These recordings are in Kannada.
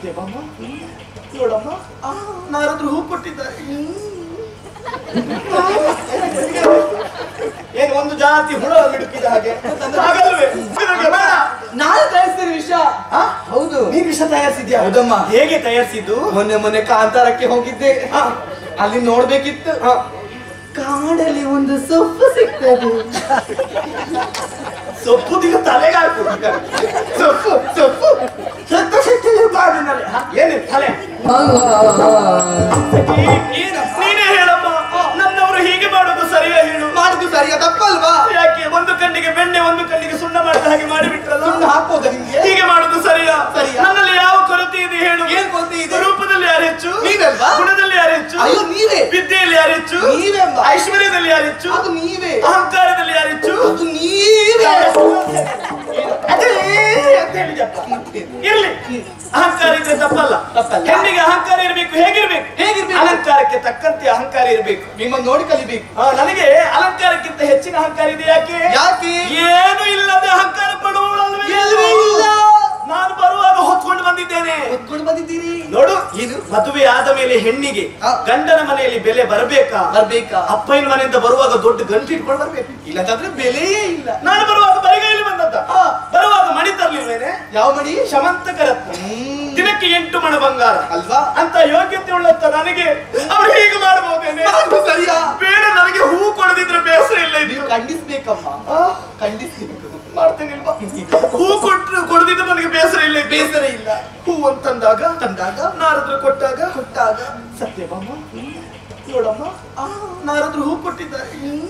ಸತ್ಯಭಾಮ ನೋಡಮ್ಮ, ನಾರದ್ರು ಹೂ ಕೊಟ್ಟಿದ್ದಾರೆ. ಏನು ಒಂದು ಜಾತಿ ಹುಳ ಮಿಡುಕಿದ ಹಾಗೆ ಹಾಗಲ್ವೇ? ನಾನು ತಯಾರಿಸಿದ ವಿಷ. ಹೌದು, ನೀನ್ ವಿಷ ತಯಾರಿಸಿದ್ಯಾ? ಹೌದಮ್ಮ. ಹೇಗೆ ತಯಾರಿಸಿದ್ದು? ಮೊನ್ನೆ ಕಾಂತಾರಕ್ಕೆ ಹೋಗಿದ್ದೆ, ಅಲ್ಲಿ ನೋಡ್ಬೇಕಿತ್ತು. ಕಾಡಲ್ಲಿ ಒಂದು ಸೊಪ್ಪು ಸಿಗ್ತದೆ. ಸೊಪ್ಪು ದಿನ ತಲೆಗೆ ಹಾಕು. ಸೊಪ್ಪು ಸೊಪ್ಪು ಸೊಪ್ಪು ಸಿಕ್ಕಿಲ್ಲ ಕಾಡಿನಲ್ಲಿ. ಏನು ತಲೆ? ನೀನೇ ಹೇಳಮ್ಮ, ನನ್ನವರು ಹೀಗೆ ಮಾಡೋದು ಸರಿಯಾ? ಹೇಳು. ಮಾಡುದು ಸರಿಯಾ ತಪ್ಪಲ್ವಾ? ಯಾಕೆ ಒಂದು ಕಣ್ಣಿಗೆ ಬೆಣ್ಣೆ ಒಂದು ಕಣ್ಣಿಗೆ ಸುಣ್ಣ ಮಾಡಿದ ಹಾಗೆ ಮಾಡಿಬಿಟ್ರಲ್ಲ? ಸುಣ್ಣ ಹಾಕೋದ ನಿಮ್ಗೆ? ಹೀಗೆ ಮಾಡುದು ಸರಿಯಾ? ನನ್ನಲ್ಲಿ ಯಾವ ಕೊರತೆ ಇದೆ ಹೇಳು? ಏನ್ ಕೊರತೆ ಇದೆ? ರೂಪದಲ್ಲಿ ಯಾರು ಹೆಚ್ಚು? ನೀವಲ್ವಾ? ಗುಣದಲ್ಲಿ ಯಾರು ಹೆಚ್ಚು? ಅಯ್ಯೋ ನೀವೇ. ವಿದ್ಯೆಯಲ್ಲಿ ಯಾರು ಹೆಚ್ಚು? ನೀವೇ. ಐಶ್ವರ್ಯದಲ್ಲಿ ಯಾರು ಹೆಚ್ಚು? ಅದು ನೀವೇ. ಅಹಂಕಾರದಲ್ಲಿ ಯಾರು ಹೆಚ್ಚು? ಅದು ನೀವೇ. ಇರ್ಲಿ, ಅಹಂಕಾರ ಇದ್ರೆ ತಪ್ಪಲ್ಲ. ಹೆಣ್ಣಿಗೆ ಅಹಂಕಾರ ಇರ್ಬೇಕು. ಹೇಗಿರ್ಬೇಕು? ಅಲಂಕಾರಕ್ಕೆ ತಕ್ಕಂತೆ ಅಹಂಕಾರ ಇರ್ಬೇಕು. ನಿಮ್ಮನ್ನು ನೋಡಿ ಕಲಿಬೇಕು. ನನಗೆ ಅಲಂಕಾರಕ್ಕಿಂತ ಹೆಚ್ಚಿನ ಅಹಂಕಾರ ಇದೆ. ಯಾಕೆ? ಏನು ಇಲ್ಲದೆ ಅಹಂಕಾರ ಪಡುವಳಲ್ವೇ? ಇಲ್ಲ. ನಾನು ಬರುವಾಗ ಹೊತ್ಕೊಂಡು ಬಂದಿದ್ದೇನೆ. ಹೊತ್ಕೊಂಡು ಬಂದಿದ್ದೀರಿ? ನೋಡು, ಇದು ಮದುವೆ ಆದ ಮೇಲೆ ಹೆಣ್ಣಿಗೆ ಗಂಡನ ಮನೆಯಲ್ಲಿ ಬೆಲೆ ಬರ್ಬೇಕಾ? ಅಪ್ಪನ ಮನೆಯಿಂದ ಬರುವಾಗ ದೊಡ್ಡ ಗಂಟು ಇಟ್ಕೊಂಡು ಬರ್ಬೇಕು, ಇಲ್ಲಂದ್ರೆ ಬೆಲೆಯೇ ಇಲ್ಲ. ನಾನು ಬರುವಾಗ ಬರಿಗೈಲಿ ಬಂದದ್ದ. ಬರುವಾಗ ಮಣಿ ತರ್ಲಿಲ್ವೇನೆ? ಯಾವ ಮಣಿ? ಶಮಂತಕರತ್ನ. ದಿನಕ್ಕೆ 8 ಮಣ ಬಂಗಾರ ಅಲ್ವಾ? ಅಂತ ಯೋಗ್ಯತೆ ಉಳ್ಳಂತ ನನಗೆ ಅವ್ರು ಹೀಗೆ ಮಾಡಬಹುದೇನೆ? ಸರಿಯಾ? ಬೇಡ, ನನಗೆ ಹೂ ಕೊಡದಿದ್ರೆ ಬೇಸರ ಇಲ್ಲ. ನೀವು ಖಂಡಿಸ್ಬೇಕಮ್ಮ, ಖಂಡಿಸ್ಬೇಕು. ಮಾಡ್ತೇನಿಲ್ವಾ? ಹೂ ಕೊಡದಿದ್ರೆ ನನಗೆ ಬೇಸರ ಇಲ್ಲ. ಬೇಸರ ಇಲ್ಲ. ಹೂ ಅಂತಂದಾಗ ನಾರದ್ರು ಕೊಟ್ಟಾಗ ಸತ್ಯಭಾಮ ನೋಡಮ್ಮ, ನಾರದ್ರು ಹೂ ಕೊಟ್ಟಿದ್ದಾರೆ.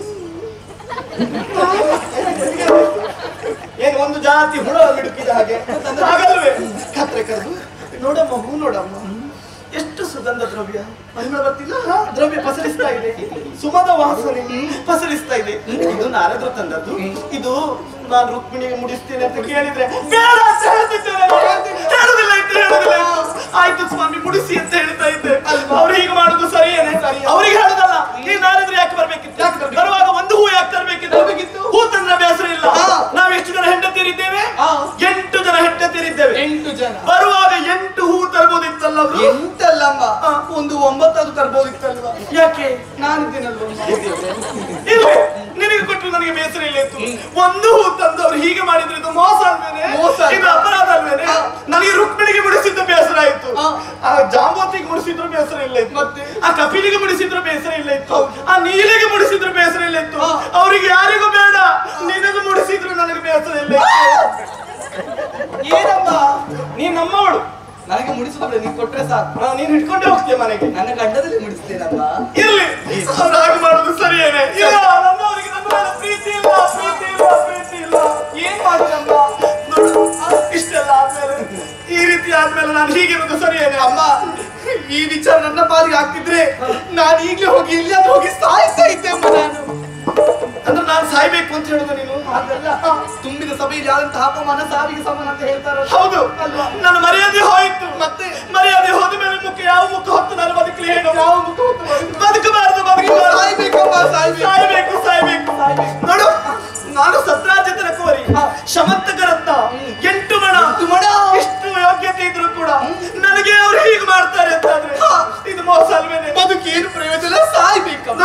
ಏನು ಒಂದು ಜಾತಿ ಹುಳ ಮಿಡುಕಿದ ಹಾಗೆ ಹಾಗಲ್ವೇ? ಕತ್ರೆ ಕರೆದು ನೋಡಮ್ಮ, ಹೂ ನೋಡಮ್ಮ, ಎಷ್ಟು ಸುಗಂಧ ದ್ರವ್ಯ ಪರಿಮಳ ಬರ್ತಿಲ್ಲ? ದ್ರವ್ಯ ಪಸರಿಸ್ತಾ ಇದೆ, ಸುಮದ ವಾಸನೆ ಪಸರಿಸ್ತಾ ಇದೆ. ಇದು ನಾರದ್ರು ತಂದದ್ದು. ಇದು ನಾನು ರುಕ್ಮಿಣಿಗೆ ಮುಡಿಸ್ತೇನೆ ಅಂತ ಕೇಳಿದ್ರೆ ಬೇಡ ಅಂತ ಹೇಳ್ತಿದ್ದೇನೆ. ಹೇಳುದಿಲ್ಲ ಅಂತ ಹೇಳುದಿಲ್ಲ. ಆಯ್ತು ಸ್ವಾಮಿ, ಮುಡಿಸಿ ಅಂತ ಹೇಳ್ತಾ ಇದ್ದೆ. ಅವ್ರು ಹೀಗೆ ಮಾಡುದು ಸರಿಯೇನೆ? ಅವ್ರಿಗೆ ಹೇಳುದಲ್ಲ. ಈ ನಾರದ್ರು ಯಾಕೆ ಬರ್ಬೇಕಿತ್ತು? ಬರುವಾಗ ಒಂದು ಹೂ ಯಾಕೆ ತರಬೇಕಿತ್ತು? ಹೂ ತಂದ್ರೆ ಬೇಸರ ಇಲ್ಲ. ನಾವ್ ಎಷ್ಟು ಜನ ಹೆಂಡತಿಯರಿದ್ದೇವೆ? 8 ಜನ ಹೆಂಡತಿಯರಿದ್ದೇವೆ. 8 ಜನ ಬರುವಾಗ 8 ಹೂ ತರ್ಬೋದಿತ್ತಲ್ಲ? 8 ಅಲ್ಲಮ್ಮ, ಒಂದು 9 ತರ್ಬೋದಿತ್ತಲ್ವಾ? ಯಾಕೆ? ನಾನಿದ್ದೇನಲ್ವ? ನಿನಗೆ ಕೊಟ್ಟರು ನನಗೆ ಬೇಸರ ಇಲ್ಲ ಇತ್ತು. ಒಂದು ಹೂ ತಂದವ್ರು ಹೀಗೆ ಮಾಡಿದ್ರೆ ಇದು ಮೋಸ ಅಲ್ವೇನೆ? ಇದು ಅಪರಾಧ ಅಲ್ವೇನೆ? ನನಗೆ ರುಕ್ಮಿಣಿಗೆ ಮುಡಿಸಿದ್ದು ಬೇಸರ ಆಯ್ತು, ಆ ಜಾಂಬೋತಿಗೆ ಮುಡಿಸಿದ್ರು ಬೇಸರ ಇಲ್ಲ ಇತ್ತು, ಮತ್ತೆ ಆ ಕಪಿಲಿಗೆ ಮುಡಿಸಿದ್ರು ಬೇಸರ ಇಲ್ಲ ಇತ್ತು, ಆ ನೀಲಿಗೆ ಮುಡಿಸಿದ್ರು ಬೇಸರ ಇಲ್ಲ ಇತ್ತು. ಅವ್ರಿಗೆ ಯಾರಿಗೂ ಬೇಡ, ನಿನಗೂ ಮುಡಿಸಿದ್ರು ನನಗೆ ಬೇಸರ ಇಲ್ಲ ಇತ್ತು. ಏನಮ್ಮ, ನೀನ್ ನಮ್ಮವಳು, ನನಗೆ ಮುಡಿಸುತ್ತೇವೆ. ನೀನ್ ಕೊಟ್ರೆ ಸಾಕು, ನೀನ್ ಹಿಡ್ಕೊಂಡೇ ಹೋಗ್ತೀಯ ಮನೆಗೆ. ನನ್ನ ಗಂಡದಲ್ಲಿ ಮುಡಿಸ್ತೇನಮ್ಮ. ಇರ್ಲಿ, ಅವ್ರು ಹಾಗೆ ಮಾಡುದು ಸರಿಯೇನೆ? ಇಲ್ಲ, ನಮ್ಮವರಿಗೆ ನನ್ನ ಮೇಲೆ ಪ್ರೀತಿ ಇಲ್ಲ, ಪ್ರೀತಿ ಇಲ್ಲ, ಪ್ರೀತಿ ಇಲ್ಲ. ಏನ್ ಮಾಡುದಮ್ಮ? ನೋಡು, ಇಷ್ಟೆಲ್ಲ ಆದ್ಮೇಲೆ, ಈ ರೀತಿ ಆದ್ಮೇಲೆ ನಾನು ಹೀಗಿರೋದು ಸರಿಯೇನೆ? ಅಮ್ಮ, ಈ ವಿಚಾರ ನನ್ನ ಪಾಲಿಗೆ ಆಗ್ತಿದ್ರೆ ನಾನು ಈಗಲೇ ಹೋಗಿ ಎಲ್ಲಿಯಾದ್ರೂ ಹೋಗಿ ಸಾಯ್ತಾ ಇದ್ದೆ ಅಮ್ಮ. ನಾನು ಅಂದ್ರೆ ನಾನು ಸಾಯ್ಬೇಕು ಅಂತ ಹೇಳುದು ನೀನು? ಹಾಗಲ್ಲ, ತುಂಬಿದ ಸಭೆಯಲ್ಲಿ ಆದಂತಹ ಅಪಮಾನ ಸಾವಿಗೆ ಸಮಾನ ಅಂತ ಹೇಳ್ತಾರ. ಹೌದು ಅಲ್ವಾ? ನನ್ನ ಮರ್ಯಾದೆ ಹೋಯ್ತು. ಮತ್ತೆ ಮರ್ಯಾದೆ ಹೋದ ಮೇಲೆ ಯಾವ ಮುಖ ಹೊತ್ತು ನಾನು ಬದುಕಲಿ ಹೇಳು? ಯಾವ ಮುಖ ಹೊತ್ತು ಬದುಕಬಾರದು? ಸಾಯ್ಬೇಕಮ್ಮ, ಸಾಯ್ಬೇಕು, ಸಾಯ್ಬೇಕು. ನೋಡು, ನಾನು ಸತ್ರಾಜಿತನ ಕೋರಿ ಶಮಂತಕರತ್ನ 8 ಮಣ ಎಷ್ಟು ಯೋಗ್ಯತೆ ಇದ್ರು ಕೂಡ ನನಗೆ ಅವ್ರು ಹೀಗೆ ಮಾಡ್ತಾರೆ ಅಂತಾದ್ರೆ ಇದು ಮೋಸ ಅಲ್ವೇನೆ? ಬದುಕಿ ಏನು ಪ್ರಯೋಜನ? ಸಾಯ್ಬೇಕಮ್ಮ,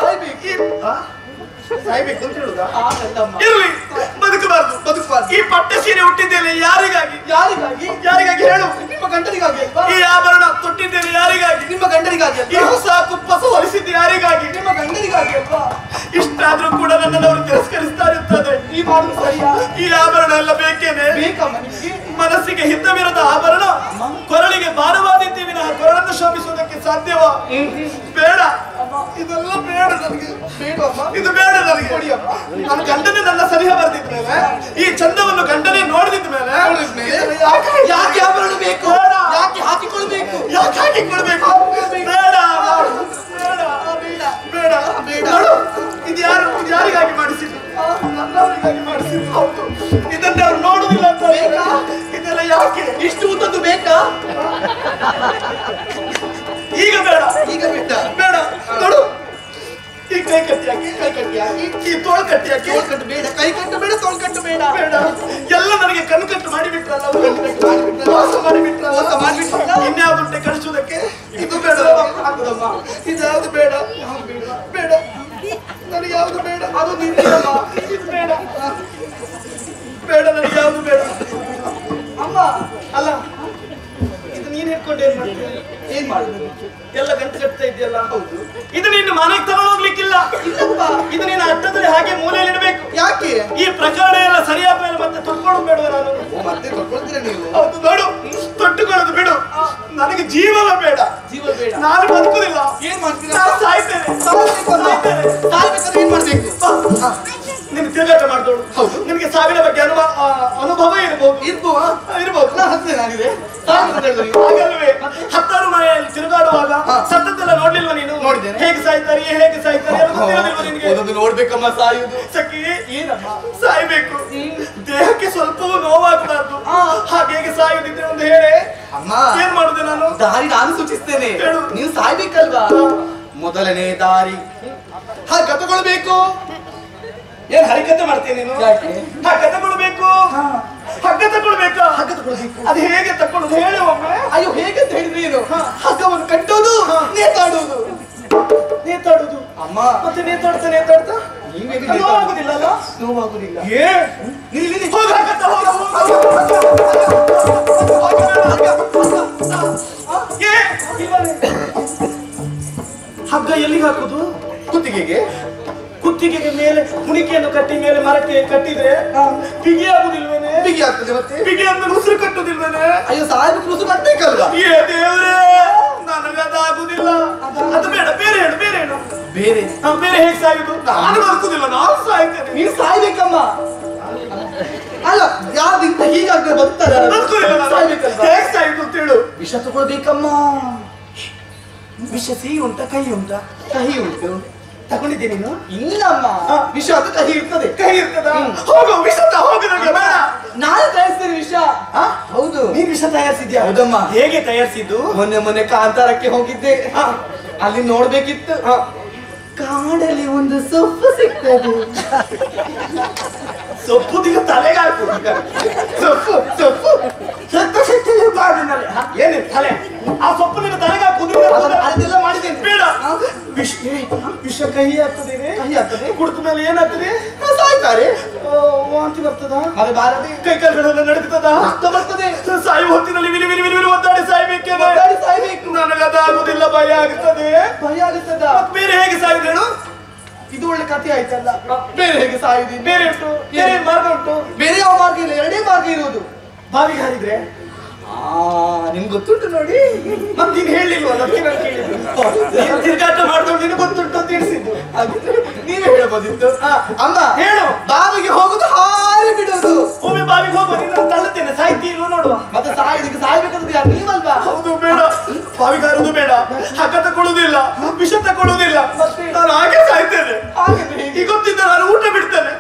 ಸಾಯ್ಬೇಕು ಅಂತ ಹೇಳುದಾ? ಇರ್ಲಿ, ಬದುಕಬಾರ್ದು. ಈ ಪಟ್ಟ ಸೀರೆ ಹುಟ್ಟಿದ್ದೇನೆ ಯಾರಿಗಾಗಿ? ಯಾರಿಗಾಗಿ ಹೇಳು? ನಿಮ್ಮ ಗಂಡನಿಗಾಗಿ. ಈ ಆಭರಣ ತೊಟ್ಟಿದ್ದೇನೆ ಯಾರಿಗಾಗಿ? ನಿಮ್ಮ ಗಂಡನಿಗಾಗಿ. ಈ ಹೊಸ ಕುಪ್ಪಸ ಹೊಲಿಸಿದ್ದು ಯಾರಿಗಾಗಿ? ನಿಮ್ಮ ಗಂಡನಿಗಾಗಿ ಅಲ್ವಾ? ಇಷ್ಟಾದ್ರೂ ಕೂಡ ನನ್ನನ್ನು ತಿರಸ್ಕರಿಸ್ತಾ ಇರ್ತಾರೆ. ಈ ಮಾಡುದು ಸರಿಯಾ? ಈ ಆಭರಣ ಎಲ್ಲ ಬೇಕೇನೆ? ಬೇಕಮ್ಮ. ನಿಮಗೆ ಮನಸ್ಸಿಗೆ ಹಿತವಿರದ ಆಭರಣ, ಕೊರಳಿಗೆ ಭಾರವಾದಿದ್ದೇ ವಿನಃ ಕೊರಳನ್ನು ಶೋಭಿಸುವುದಕ್ಕೆ ಸಾಧ್ಯವಾ? ಬೇಡ, ಇದೆಲ್ಲ ಬೇಡ ನನಗೆ. ಇದು ಬೇಡ ನನಗೆ. ನನ್ನ ಗಂಡನೇ ನನ್ನ ಸನಿಹ ಬರೆದಿದ್ದ ಮೇಲೆ, ಈ ಚಂದವನ್ನು ಗಂಡನೇ ನೋಡಿದ ಮೇಲೆ ಯಾಕೆ ಆಭರಣ ಬೇಕು? ಯಾಕೆ ಹಾಕಿಕೊಳ್ಬೇಕು? ಯಾಕೆ ಹಾಕಿಕೊಳ್ಬೇಕು? ಬೇಡ, ಬೇಡ, ಬೇಡ. ಇದು ಯಾರಿಗಾಗಿ ಮಾಡಿಸಿದ್ರು? ನನ್ನವರಿಗಾಗಿ ಮಾಡಿಸಿದ್ರು. ಹೌದು, ಇದನ್ನ ಅವ್ರು ನೋಡುದಿಲ್ಲ ಅಂತ. ಇದೆಲ್ಲ ಯಾಕೆ? ಇಷ್ಟು ಉದ್ದದ್ದು ಬೇಕಾ? ಈಗ ಬೇಡ, ಬೇಡ. ನೋಡು, ಈ ಕೈ ಕಟ್ಟಿ ಹಾಕಿ, ಈ ತೋಳು ಕಟ್ಟಿ ಹಾಕಿ. ಬೇಡ, ಕೈ ಕಟ್ಟು ಬೇಡ, ತೋಳು ಕಟ್ಟು ಬೇಡ. ಬೇಡ, ಎಲ್ಲ ನನಗೆ ಕಣ್ಣು ಕಟ್ಟು ಮಾಡಿಬಿಟ್ರಲ್ಲ, ಮೋಸ ಮಾಡಿಬಿಟ್ರಲ್ಲ. ಏನ್ ಮಾಡ್ತೀಯ? ಏನ್ ಮಾಡುದು? ಎಲ್ಲ ಗಂಟು ಕಟ್ತಾ ಇದೆಯಲ್ಲ. ಹೌದು. ಇದು ನಿನ್ನ ಮನೆಗೆ ತಗೊಂಡೋಗ್ಲಿಕ್ಕಿಲ್ಲ. ಇಲ್ಲಪ್ಪ. ಇದು ನೀನು ಅಟ್ಟದಲ್ಲಿ ಹಾಗೆ ಮೂಲೆಯಲ್ಲಿ ಇಡಬೇಕು. ಯಾಕೆ? ಈ ಪ್ರಕರಣ ಎಲ್ಲ ಸರಿಯಾದ ಮೇಲೆ ಮತ್ತೆ ತೊಟ್ಕೊಳ್ಳೋದು ಬೇಡುವ ನಾನು. ಮತ್ತೆ ತೊಡ್ಕೊಳ್ತೀರಾ ನೀವು? ಹೌದು ನೋಡು, ತೊಟ್ಟುಕೊಳ್ಳೋದು ಬಿಡು. ನನಗೆ ಜೀವನ ಬೇಡ. ಜೀವ ಬೇಡ. ನಾನು ಬದುಕುದಿಲ್ಲ. ಏನ್ ಮಾಡ್ತೀರಾ? ನಾನು ಸಾಯ್ತೇನೆ. ಸಾಯ್ಬೇಕಾದ್ರೆ ಏನ್ ಮಾಡ್ಬೇಕು? ನಿನ್ ತಿರುಗಾಟ ಮಾಡ್ದೋಳು. ಹೌದು. ನಿನಗೆ ಸಾವಿನ ಬಗ್ಗೆ ಅನುಭವ ಇರ್ಬೋದು. ನಾನಿದೆ ಹಾಗಲ್ವೇ ಹತ್ತಾರು ಮನೆಯಲ್ಲಿ ತಿರುಗಾಡುವಾಗ ಸತ್ತದ್ದೆಲ್ಲ ನೋಡ್ಲಿಲ್ವಾ ನೀನು? ನೋಡಿದ್ದೇನೆ. ಹೇಗೆ ಸಾಯ್ತಾರೆ ಎಲ್ಲ ಗೊತ್ತಿರೋದಿಲ್ವಾ ನಿನಗೆ? ಅದೊಂದು ನೋಡ್ಬೇಕಮ್ಮ ಸಾಯುದು. ಸಖಿ ಏನಮ್ಮ ಸಾಯ್ಬೇಕು, ದೇಹಕ್ಕೆ ಸ್ವಲ್ಪವೂ ನೋವಾಗಬಾರ್ದು. ಹಾಗೆ ಸಾಯುದಿದ್ರೆ ಒಂದು ಹೇಳಿ. ಅಮ್ಮ ಏನ್ ಮಾಡುದೆ ನಾನು? ದಾರಿ ನಾನು ಸೂಚಿಸ್ತೇನೆ. ಹೇಳು. ನೀವು ಸಾಯ್ಬೇಕಲ್ವಾ? ಮೊದಲನೇ ದಾರಿ ಹಗ್ಗ ತಗೊಳ್ಬೇಕು. ಏನ್ ಹರಿಕತೆ ಮಾಡ್ತೀನಿ ನೀನು? ಯಾಕೆ? ಹಗ್ಗ ತಗೊಳ್ಬೇಕು. ಹಗ್ಗ ತಗೊಳ್ಬೇಕಾ? ಹಗ್ಗ ತಗೊಳ್ಬೇಕು. ಅದು ಹೇಗೆ ತಕೊಳ್ಳೋದು ಹೇಳಿ ಒಮ್ಮೆ. ಅಯ್ಯೋ ಹೇಗಂತ ಹೇಳಿದ್ರೆ ಏನು? ಹಗ್ಗವನ್ನು ಕಟ್ಟೋದು, ನೇತಾಡುವುದು. ನೇತಾಡುದು ಅಮ್ಮ ಮತ್ತೆ ನೇತಾಡ್ತಾ ನೋವಾಗುದಿಲ್ಲ ಅಲ್ಲ? ನೋವಾಗುದಿಲ್ಲ. ಏ ಹೋಗ ಹಗ್ಗತ್ತ, ಹೋಗ, ಏ, ಇಲ್ವನೇ? ಹಗ್ಗ ಎಲ್ಲಿಗೆ ಹಾಕುದು? ಕುತ್ತಿಗೆಗೆ. ಕುತ್ತಿಗೆಗೆ ಮೇಲೆ ಕುಣಿಕೆಯನ್ನು ಕಟ್ಟಿ ಮೇಲೆ ಮರಕ್ಕೆ ಕಟ್ಟಿದ್ರೆ ಬಿಗಿ ಆಗುದಿಲ್ವೇನೆ? ಬಿಗಿ ಆಗ್ತದೆ. ಮತ್ತೆ ಬಿಗಿ ಆದ್ಮೇಲೆ ಉಸಿರು ಕಟ್ಟುದಿಲ್ವೇನೆ? ಅಯ್ಯೋ ಸಾಯ್ಬೇಕು, ಉಸಿರು ಕಟ್ಟಬೇಕಲ್ವಾ? ಏ ದೇವ್ರೇ, ನನಗದಾಗುದಿಲ್ಲ. ಅದು ಬೇಡ, ಬೇರೆ ಹೇಳು, ಬೇರೆ ಹೇಳು. ಬೇರೆ ಬೇರೆ ಹೇಗೆ ಸಾಯುದು? ನಾನು ಬದುಕುದಿಲ್ಲ, ನಾನು ಸಾಯ್ತೇನೆ. ನೀನು ಸಾಯ್ಬೇಕಮ್ಮ. ಅಲ್ಲ ಯಾರು ಇಂತ ಹೀಗಾಗ್ತದೆ ಬದುಕ್ತಾರೆ? ಬದುಕುದಿಲ್ಲ ನಾನು. ಸಾಯ್ಬೇಕಲ್ವಾ? ಹೇಗೆ ಸಾಯುದು ಅಂತ ಹೇಳು. ವಿಷ ತಗೊಳ್ಬೇಕಮ್ಮ. ವಿಷ ಸಿಹಿ ಉಂಟಾ ಕಹಿ ಉಂಟಾ? ಕಹಿ ಉಂಟು. ತಗೊಂಡಿದ್ದೆ ನೀನು? ಇಲ್ಲಮ್ಮ, ವಿಷ ಅದು ಕಹಿ ಇರ್ತದೆ. ಕಹಿ ಇರ್ತದ? ಹೋಗು, ವಿಷ ಹೋಗು. ನನಗೆ ಬೇಡ. ನಾನು ತಯಾರಿಸ್ತೇನೆ ವಿಷ. ಹೌದು. ನೀನ್ ವಿಷ ತಯಾರಿಸಿದ್ಯಾ? ಹೌದಮ್ಮ. ಹೇಗೆ ತಯಾರಿಸಿದ್ದು? ಮೊನ್ನೆ ಕಾಂತಾರಕ್ಕೆ ಹೋಗಿದ್ದೆ. ಅಲ್ಲಿ ನೋಡ್ಬೇಕಿತ್ತು. ಕಾಡಲ್ಲಿ ಒಂದು ಸೊಪ್ಪು ಸಿಗ್ತದೆ. ಸೊಪ್ಪು ದಿನ ತಲೆಗೆ ಹಾಕು. ಸೊಪ್ಪು ಸೊಪ್ಪು ಬಾಡಿನಲ್ಲಿ ಏನಿದೆ ತಲೆ? ಆ ಸೊಪ್ಪು ನಿನ್ನ ತಲೆಗೆ ಹಾಕುದು. ಅದೆಲ್ಲ ಮಾಡಿದ್ದೇನೆ. ಬೇಡ. ವಿಷ ಕಹಿ ಆಗ್ತದೆ. ಕಹಿ ಆಗ್ತದೆ. ಕುಡಿದ ಮೇಲೆ ಏನಾಗ್ತದೆ? ಸಾಯ್ತಾರೆ. ವಾಂತಿ ಬರ್ತದ? ಅದು ಬಾರದೆ. ಕೈ ಕಾಲುಗಳೆಲ್ಲ ನಡೀತದ? ರಕ್ತ ಬರ್ತದೆ. ಸಾಯುವ ಹೊತ್ತಿನಲ್ಲಿ ವಿಲಿ ವಿಲಿ ವಿಲಿ ವಿಲಿ ಒದ್ದಾಡಿ ಸಾಯ್ಬೇಕೇನೆ? ಸಾಯ್ಬೇಕು. ನನಗದಾಗುದಿಲ್ಲ, ಭಯ ಆಗುತ್ತದೆ. ಭಯ ಆಗುತ್ತದ? ಬೇರೆ ಹೇಗೆ ಸಾಯುದು ಹೇಳು? ಇದು ಒಳ್ಳೆ ಕಥೆ ಆಯ್ತಲ್ಲ. ಬೇರೆ ಹೇಗೆ ಸಾಯುದು? ಬೇರೆ ಉಂಟು, ಬೇರೆ ಮಾರ್ಗ ಉಂಟು. ಬೇರೆ ಯಾವ ಮಾರ್ಗ ಇಲ್ಲ, ಎರಡೇ ಮಾರ್ಗ ಇರುವುದು. ಬಾವಿಗೆ ಹಾರಿದ್ರೆ ನಿಮ್ಗೆ ಗೊತ್ತುಂಟು ನೋಡಿ. ಮತ್ತೆ ನೀನು ಹೇಳಿಲ್ವ? ಅದಕ್ಕೆ ನಾನು ಕೇಳಿದ್ದು. ನೀನು ತಿರುಗಾಟ ಮಾಡ್ಕೊಂಡು ನಿನಗೆ ಗೊತ್ತುಂಟು ಅಂತ ತಿಳಿಸಿದ್ದು. ನೀವೇ ಹೇಳಬಹುದಿತ್ತು. ಅಮ್ಮ ಹೇಳು. ಬಾವಿಗೆ ಹೋಗುದು, ಹಾರಿ ಬಿಡುವುದು. ಒಮ್ಮೆ ಬಾವಿಗೆ ಹೋಗುವ, ನೀನು ತಳ್ಳುತ್ತೇನೆ. ಸಾಯ್ತೀಲ್ವ ನೋಡುವ. ಮತ್ತೆ ಸಾಯ್ಬೇಕಂದ್ರೆ ಯಾರು? ನೀವಲ್ವಾ? ಹೌದು, ಬೇಡ. ಬಾವಿಗೆ ಹಾರುದು ಬೇಡ. ಹಗ್ಗ ತಕೊಳ್ಳುವುದಿಲ್ಲ, ವಿಷ ತಕೊಳ್ಳುವುದಿಲ್ಲ. ನಾನು ಹಾಗೆ ಸಾಯ್ತೇನೆ. ಈಗ ಗೊತ್ತಿದ್ದ ನಾನು ಊಟ ಬಿಡ್ತೇನೆ.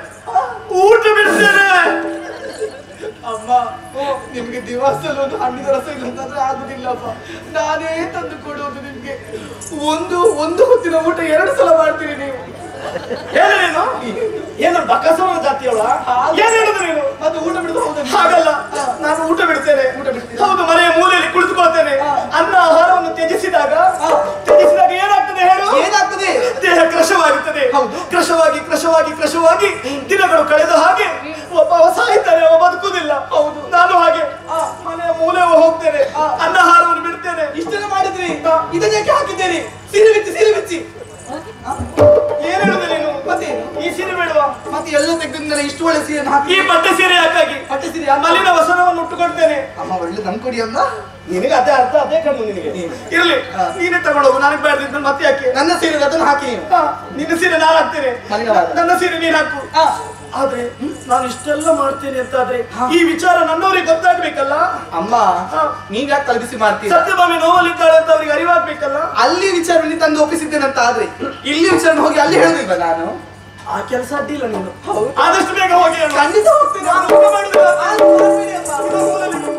ಅಮ್ಮ ನಿಮ್ಗೆ ದಿವಸದಲ್ಲಿ ಒಂದು ಹಣ್ಣಿನ ರಸ ಇಲ್ಲ ಅಂತಂದ್ರೆ ಆಗುದಿಲ್ಲಪ್ಪ. ನಾನೇ ತಂದು ಕೊಡುವುದು ನಿಮ್ಗೆ. ಒಂದು ಹೊತ್ತಿನ ಊಟ 2 ಸಲ ಮಾಡ್ತೀರಿ ನೀವು. ಹೇಳೇನು? ಏನು ಬಕಸವನ ಜಾತಿಯವಳ? ಏನ್ ಹೇಳುದು ನೀನು? ಮತ್ತೆ ಊಟ ಬಿಡುದು? ಹೌದು. ಹಾಗಲ್ಲ, ನಾನು ಊಟ ಬಿಡ್ತೇನೆ. ಹೌದು, ಮನೆಯ ಮೂಲೆಯಲ್ಲಿ ಕುಳಿತುಕೊಳ್ತೇನೆ. ಅನ್ನ ಆಹಾರವನ್ನು ತ್ಯಜಿಸಿದಾಗ ಏನಾಗ್ತದೆ ಹೇಳು? ಏನಾಗ್ತದೆ? ದೇಹ ಕೃಶವಾಗುತ್ತದೆ. ಹೌದು. ಕೃಶವಾಗಿ ದಿನಗಳು ಕಳೆದ ಹಾಗೆ ಒಬ್ಬ ಸಾಯ್ತಾನೆ, ಒಬ್ಬ ಬದುಕುವುದಿಲ್ಲ. ಹೌದು, ನಾನು ಹಾಗೆ ಮನೆಯ ಮೂಲೆ ಹೋಗ್ತೇನೆ, ಅನ್ನ ಆಹಾರವನ್ನು ಬಿಡ್ತೇನೆ. ಇಷ್ಟೆಲ್ಲ ಮಾಡಿದ್ರಿ, ಇದನ್ನ ಯಾಕೆ ಹಾಕಿದ್ದೀರಿ? ಸೀರೆ ಬಿಚ್ಚಿ ಏನ್ ಹೇಳುದು ನೀನು? ಮತ್ತೆ ಈ ಸೀರೆ ಬೇಡವಾ? ಮತ್ತೆ ಎಲ್ಲ ತೆಗೆದ್ರೆ ಇಷ್ಟು ಒಳ್ಳೆ ಸೀರೆ ಹಾಕಿ. ಈ ಬಟ್ಟೆ ಸೀರೆ ಯಾಕಾಗಿ? ಬಟ್ಟೆ ಸೀರೆ ಮಲ್ಲಿನ ವಸನವನ್ನು ಉಟ್ಟುಕೊಳ್ತೇನೆ. ಅಮ್ಮ ಒಳ್ಳೆ ತಂದ್ಕೊಡಿ ಅಮ್ಮ. ನಿನಗೆ ಅದೇ ಅರ್ಥ, ಅದೇ ಕಣ್ಣು ನಿನಗೆ. ಇರ್ಲಿ, ನೀನೇ ತಗೊಳ್ಳೋದು. ನನಗೆ ಬೇಡದಿದ್ದು ಮತ್ತೆ ಯಾಕೆ? ನನ್ನ ಸೀರೆ ಅದನ್ನು ಹಾಕಿ. ನಿನ್ನ ಸೀರೆ ನಾನು ಹಾಕ್ತೇನೆ, ನನ್ನ ಸೀರೆ ನೀನ್ ಹಾಕು. ಆದ್ರೆ ನಾನು ಇಷ್ಟೆಲ್ಲ ಮಾಡ್ತೇನೆ ಅಂತಾದ್ರೆ ಈ ವಿಚಾರ ನನ್ನವರಿಗೆ ಗೊತ್ತಾಗ್ಬೇಕಲ್ಲ ಅಮ್ಮ. ನೀವ್ ಯಾಕೆ ತಲುಪಿಸಿ ಮಾಡ್ತೀರಿ? ಸತ್ಯಭಾಮಿ ನೋವಲ್ಲಿದ್ದಾಳೆ ಅಂತ ಅವ್ರಿಗೆ ಅರಿವಾಗ್ಬೇಕಲ್ಲ. ಅಲ್ಲಿ ವಿಚಾರವನ್ನು ತಂದು ಒಪ್ಪಿಸಿದ್ದೇನೆ ಅಂತ ಆದ್ರೆ ಇಲ್ಲಿ ವಿಚಾರ ಹೋಗಿ ಅಲ್ಲಿ ಹೇಳಿಲ್ವ ನಾನು? ಆ ಕೆಲಸ ಅಡ್ಡಿಲ್ಲ ನೀನು. ಆದಷ್ಟು ಬೇಗ ಹೋಗಿ. ಖಂಡಿತ ಹೋಗ್ತೀನಿ. ನಾನು ಊಟ ಮಾಡುದಿಲ್ಲ.